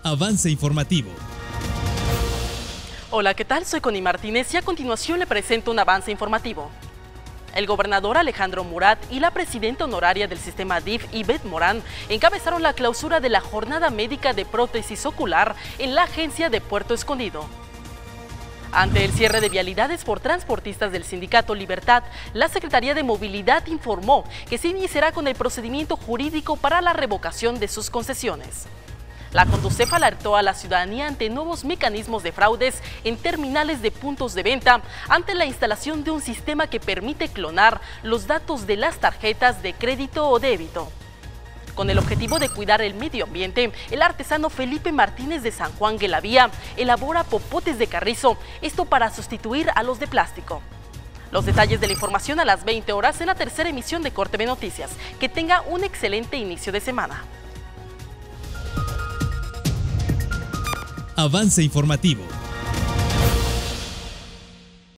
Avance informativo. Hola, ¿qué tal? Soy Connie Martínez y a continuación le presento un avance informativo. El gobernador Alejandro Murat y la presidenta honoraria del sistema DIF, Ivette Morán, encabezaron la clausura de la jornada médica de prótesis ocular en la agencia de Puerto Escondido. Ante el cierre de vialidades por transportistas del sindicato Libertad, la Secretaría de Movilidad informó que se iniciará con el procedimiento jurídico para la revocación de sus concesiones. La Conducef alertó a la ciudadanía ante nuevos mecanismos de fraudes en terminales de puntos de venta ante la instalación de un sistema que permite clonar los datos de las tarjetas de crédito o débito. Con el objetivo de cuidar el medio ambiente, el artesano Felipe Martínez de San Juan Guelavía elabora popotes de carrizo, esto para sustituir a los de plástico. Los detalles de la información a las 20 horas en la tercera emisión de Corte B Noticias. Que tenga un excelente inicio de semana. Avance informativo.